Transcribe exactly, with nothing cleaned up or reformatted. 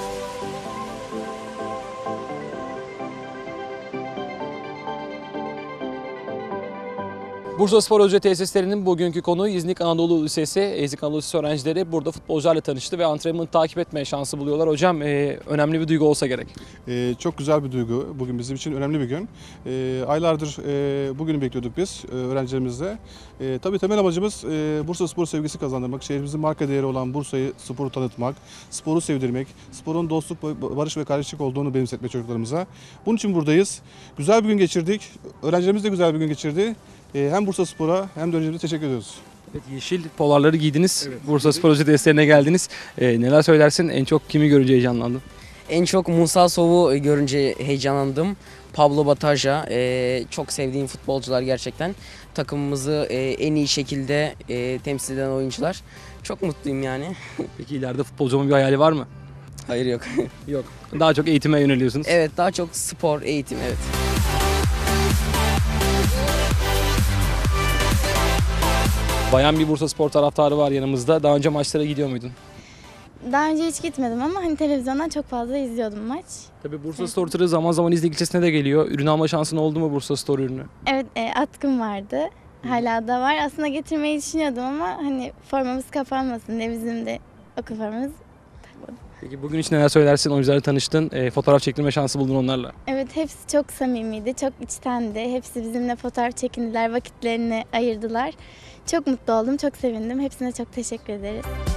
Bursaspor Hoca Tesislerinin bugünkü konuğu İznik Anadolu Lisesi. İznik Anadolu Lisesi öğrencileri burada futbolcularla tanıştı ve antrenmanı takip etmeye şansı buluyorlar. Hocam e, önemli bir duygu olsa gerek. Ee, çok güzel bir duygu. Bugün bizim için önemli bir gün. Ee, aylardır e, bugünü bekliyorduk biz e, öğrencilerimizle. E, tabii temel amacımız e, Bursa spor sevgisi kazandırmak. Şehrimizin marka değeri olan Bursa'yı sporu tanıtmak, sporu sevdirmek, sporun dostluk, barış ve kardeşlik olduğunu benimsetmek çocuklarımıza. Bunun için buradayız. Güzel bir gün geçirdik. Öğrencilerimiz de güzel bir gün geçirdi. E, hem Bursaspor'a hem de öğrencilerimize teşekkür ediyoruz. Evet, yeşil polarları giydiniz. Evet. Bursaspor Hoca Tesislerine geldiniz. E, neler söylersin? En çok kimi görünce heyecanlandın? En çok Musa Sov'u görünce heyecanlandım. Pablo Bataja, e, çok sevdiğim futbolcular gerçekten. Takımımızı e, en iyi şekilde e, temsil eden oyuncular. Çok mutluyum yani. Peki ileride futbolcu olma bir hayali var mı? Hayır yok. Yok. Daha çok eğitime yöneliyorsunuz. Evet, daha çok spor, eğitim, evet. Bayan bir Bursaspor taraftarı var yanımızda. Daha önce maçlara gidiyor muydun? Daha önce hiç gitmedim ama hani televizyondan çok fazla izliyordum maç. Tabii Bursa Store tırı zaman zaman İznik ilçesine de geliyor. Ürün alma şansın oldu mu Bursa Store ürünü? Evet, e, atkım vardı. Hala da var. Aslında getirmeyi düşünüyordum ama hani formamız kapanmasın diye bizim de okul formamız. Peki bugün için neler söylersin? Oyuncularla tanıştın. E, fotoğraf çektirme şansı buldun onlarla. Evet, hepsi çok samimiydi, çok içtendi. Hepsi bizimle fotoğraf çekindiler, vakitlerini ayırdılar. Çok mutlu oldum, çok sevindim. Hepsine çok teşekkür ederiz.